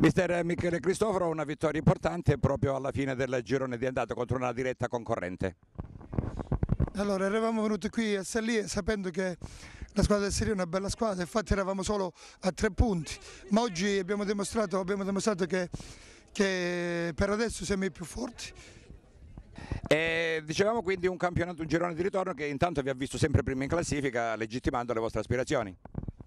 Mister Michele Cristoforo, una vittoria importante proprio alla fine del girone di andata contro una diretta concorrente. Allora, eravamo venuti qui a Sallie sapendo che la squadra del Serie è una bella squadra, infatti eravamo solo a 3 punti, ma oggi abbiamo dimostrato che per adesso siamo i più forti. E dicevamo quindi un campionato, un girone di ritorno che intanto vi ha visto sempre prima in classifica, legittimando le vostre aspirazioni.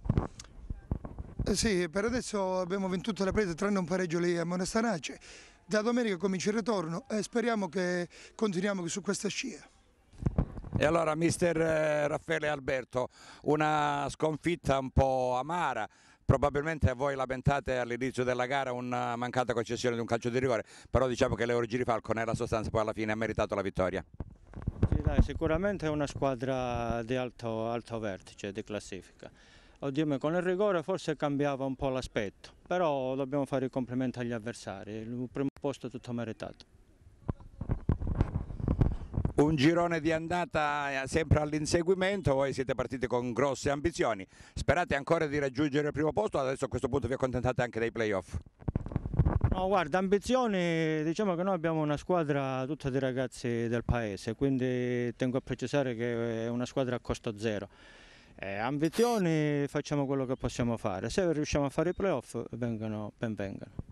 Sì, per adesso abbiamo vinto tutte le prese tranne un pareggio lì a Monastanace. Da domenica comincia il ritorno e speriamo che continuiamo su questa scia. E allora mister Raffaele Alberto, una sconfitta un po' amara, probabilmente voi lamentate all'inizio della gara una mancata concessione di un calcio di rigore, però diciamo che l'Euro Girifalco nella sostanza poi alla fine ha meritato la vittoria. Sì, dai, sicuramente è una squadra di alto vertice di classifica. Oddio, con il rigore forse cambiava un po' l'aspetto, però dobbiamo fare i complimenti agli avversari, il primo posto è tutto meritato. Un girone di andata sempre all'inseguimento, voi siete partiti con grosse ambizioni, sperate ancora di raggiungere il primo posto, adesso a questo punto vi accontentate anche dei playoff? No, guarda, ambizioni, diciamo che noi abbiamo una squadra tutta di ragazzi del paese, quindi tengo a precisare che è una squadra a costo zero. Ambizioni, facciamo quello che possiamo fare, se riusciamo a fare i playoff ben vengano.